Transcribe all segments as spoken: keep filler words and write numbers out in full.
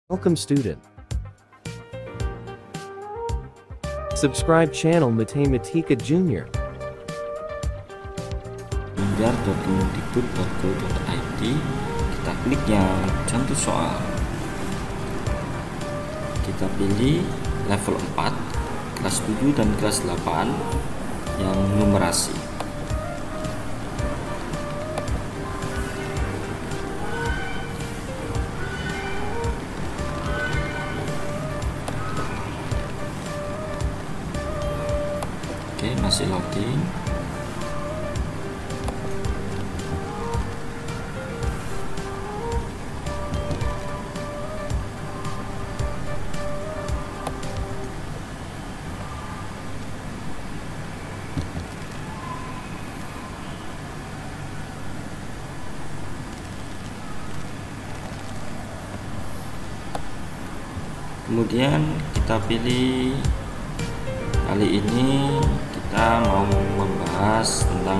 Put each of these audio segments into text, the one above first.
Welcome student. Subscribe channel Matematika Junior. belajar dot kemendikbud dot go dot i d. Kita klik yang contoh soal. Kita pilih level empat, kelas tujuh dan kelas delapan yang numerasi. Oke, masih loading. Kemudian kita pilih, kali ini kita mau membahas tentang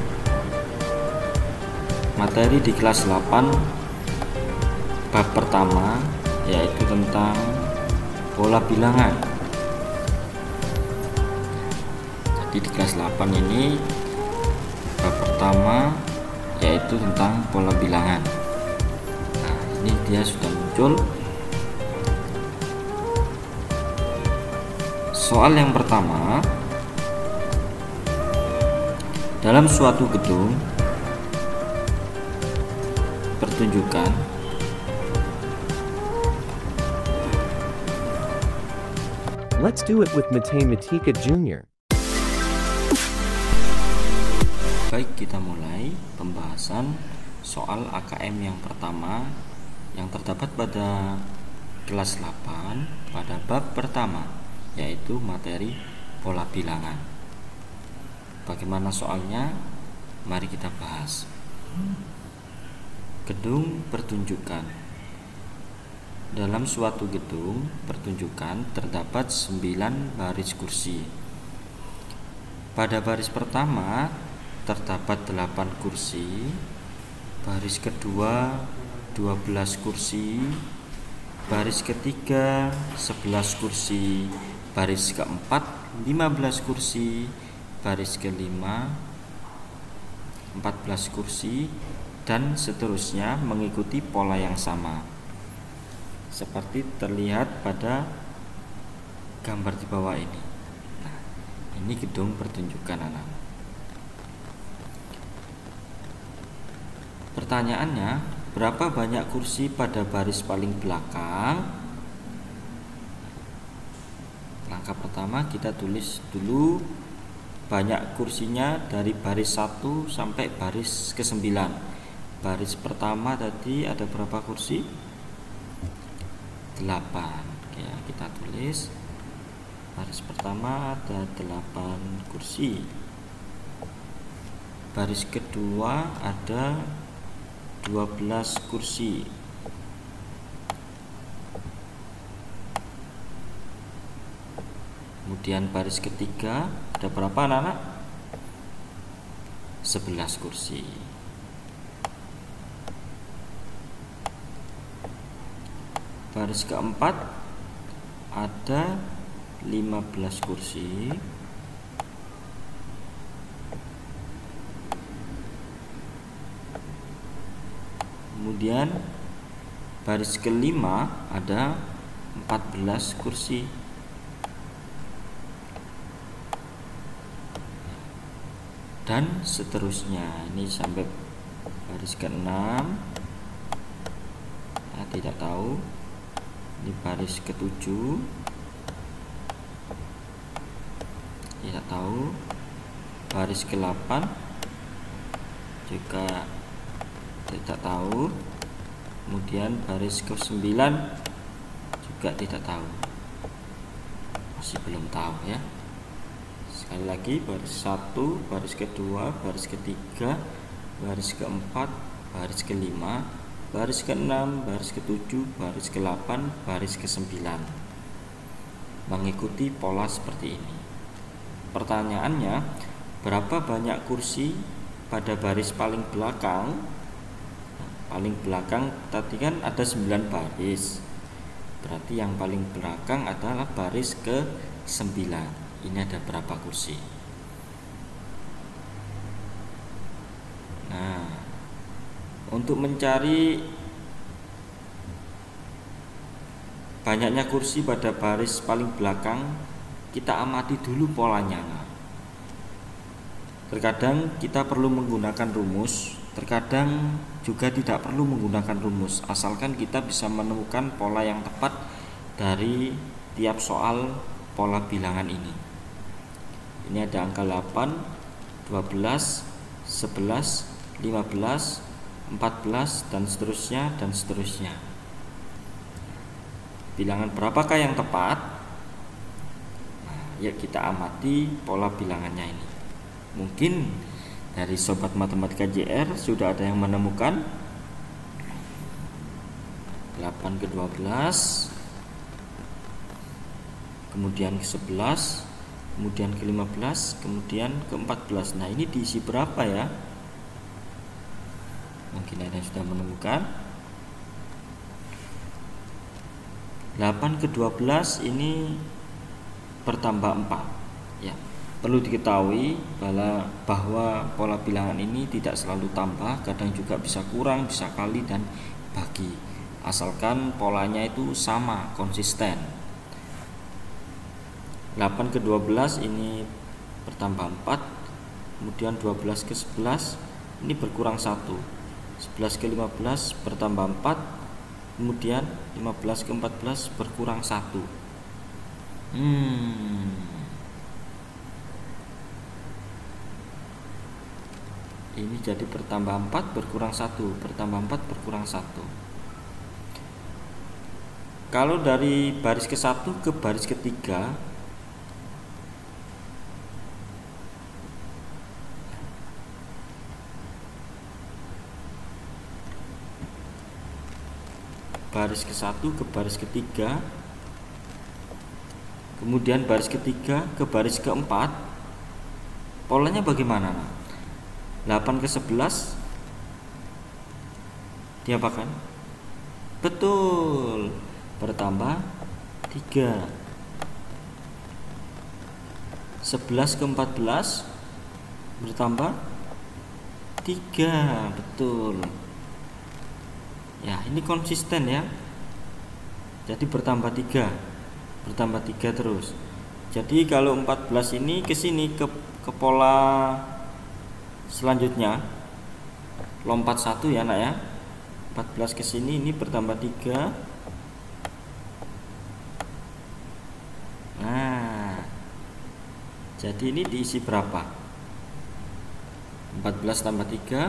materi di kelas delapan bab pertama, yaitu tentang pola bilangan. Jadi di kelas delapan ini bab pertama yaitu tentang pola bilangan. Nah, ini dia sudah muncul. Soal yang pertama, dalam suatu gedung pertunjukan Let's do it with Matematika Junior. Baik, kita mulai pembahasan soal A K M yang pertama yang terdapat pada kelas delapan pada bab pertama, yaitu materi pola bilangan. Bagaimana soalnya? Mari kita bahas. Gedung pertunjukan. Dalam suatu gedung pertunjukan terdapat sembilan baris kursi. Pada baris pertama terdapat delapan kursi, baris kedua dua belas kursi, baris ketiga sebelas kursi, baris keempat lima belas kursi, baris kelima empat belas kursi, dan seterusnya mengikuti pola yang sama seperti terlihat pada gambar di bawah ini. Nah, ini gedung pertunjukan anak. Pertanyaannya, berapa banyak kursi pada baris paling belakang? Langkah pertama kita tulis dulu banyak kursinya dari baris satu sampai baris ke sembilan. Baris pertama tadi ada berapa kursi? delapan. Oke, kita tulis baris pertama ada delapan kursi. Baris kedua ada dua belas kursi. Kemudian baris ketiga ada berapa anak-anak? sebelas kursi. Baris keempat ada lima belas kursi. Kemudian baris kelima ada empat belas kursi. Dan seterusnya, ini sampai baris keenam. Nah, tidak tahu. Ini baris ketujuh. Tidak tahu. Baris ke delapan juga tidak tahu. Kemudian baris ke sembilan juga tidak tahu. Masih belum tahu ya. Sekali lagi, baris satu, baris kedua, baris ketiga, baris keempat, baris kelima, baris keenam, baris ketujuh, baris ke delapan, baris ke sembilan. Mengikuti pola seperti ini. Pertanyaannya, berapa banyak kursi pada baris paling belakang? Paling belakang tadi kan ada sembilan baris. Berarti yang paling belakang adalah baris ke sembilan. Ini ada berapa kursi? Nah, untuk mencari banyaknya kursi pada baris paling belakang, kita amati dulu polanya. Nah, terkadang kita perlu menggunakan rumus, terkadang juga tidak perlu menggunakan rumus, asalkan kita bisa menemukan pola yang tepat dari tiap soal pola bilangan ini. Ini ada angka delapan, dua belas, sebelas, lima belas, empat belas, dan seterusnya dan seterusnya. Bilangan berapakah yang tepat? Nah, ya kita amati pola bilangannya ini. Mungkin dari sobat matematika J R sudah ada yang menemukan delapan ke dua belas, kemudian ke sebelas, kemudian ke lima belas, kemudian ke empat belas. Nah, ini diisi berapa ya? Mungkin ada yang sudah menemukan. delapan ke dua belas ini bertambah empat. Ya, perlu diketahui bahwa, bahwa pola bilangan ini tidak selalu tambah, kadang juga bisa kurang, bisa kali dan bagi. Asalkan polanya itu sama, konsisten. delapan ke dua belas ini bertambah empat, kemudian dua belas ke sebelas ini berkurang satu. sebelas ke lima belas bertambah empat, kemudian lima belas ke empat belas berkurang satu. Hmm. Ini jadi bertambah empat berkurang satu, bertambah empat berkurang satu. Kalau dari baris ke satu ke baris ketiga, baris ke satu ke baris ketiga, kemudian baris ketiga ke baris keempat, polanya bagaimana? delapan ke sebelas diapakan? Betul, bertambah tiga. sebelas ke empat belas bertambah tiga, betul. Ya, ini konsisten ya. Jadi bertambah tiga, bertambah tiga terus. Jadi kalau empat belas ini ke sini ke ke pola selanjutnya lompat satu ya, Nak ya. empat belas ke sini ini bertambah tiga. Nah, jadi ini diisi berapa? empat belas tambah tiga,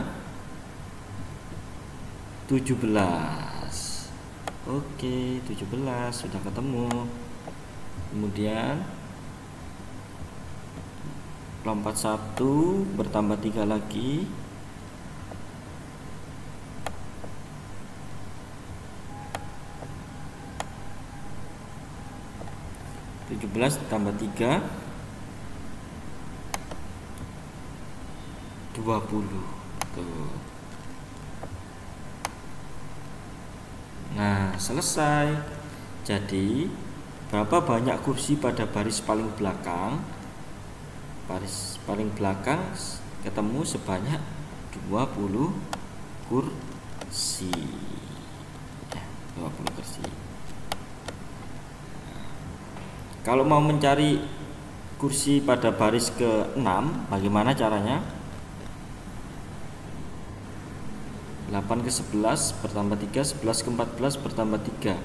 tujuh belas. Oke, tujuh belas sudah ketemu. Kemudian lompat satu bertambah tiga lagi. tujuh belas tambah tiga, dua puluh. Tuh. Nah, selesai. Jadi, berapa banyak kursi pada baris paling belakang? Baris paling belakang ketemu sebanyak dua puluh kursi. Ya, dua puluh kursi. Kalau mau mencari kursi pada baris ke enam, bagaimana caranya? delapan ke sebelas bertambah tiga, sebelas ke empat belas bertambah tiga.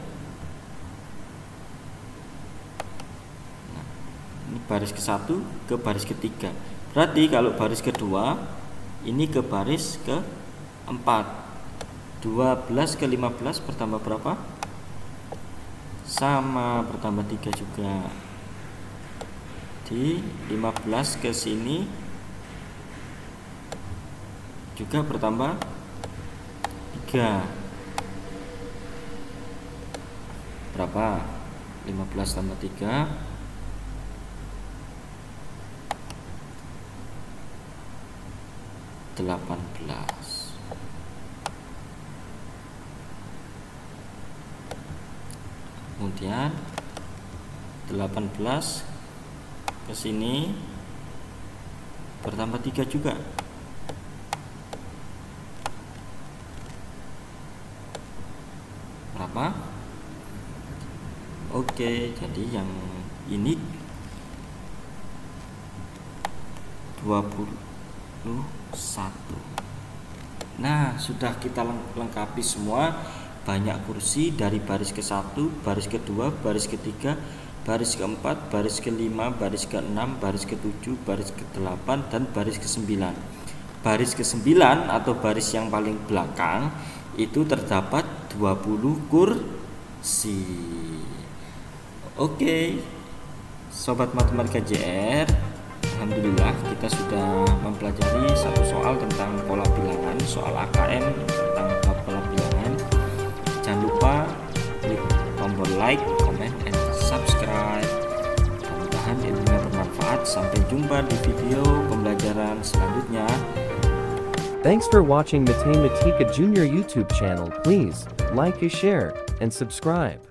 Nah, ini baris ke satu ke baris ketiga. Berarti kalau baris kedua ini ke baris ke empat. dua belas ke lima belas bertambah berapa? Sama, bertambah tiga juga. Di lima belas ke sini juga bertambah tiga. Berapa? lima belas tambah tiga, delapan belas. kemudian delapan belas ke sini bertambah tiga juga. Berapa? Oke, jadi yang ini dua puluh satu. Nah, sudah kita lengkapi semua. Banyak kursi dari baris ke satu, baris kedua, baris ketiga, baris keempat, baris kelima, baris keenam, baris ketujuh, baris kedelapan, dan baris kesembilan. Baris kesembilan atau baris yang paling belakang itu terdapat dua puluh kursi. Oke, sobat matematika J R, alhamdulillah kita sudah mempelajari satu soal tentang pola bilangan, soal A K M tentang pola bilangan. Jangan lupa klik tombol like, comment, and subscribe. Mudah-mudahan ilmunya bermanfaat. Sampai jumpa di video pembelajaran selanjutnya. Thanks for watching Matematika Junior YouTube channel. Please like, share, and subscribe.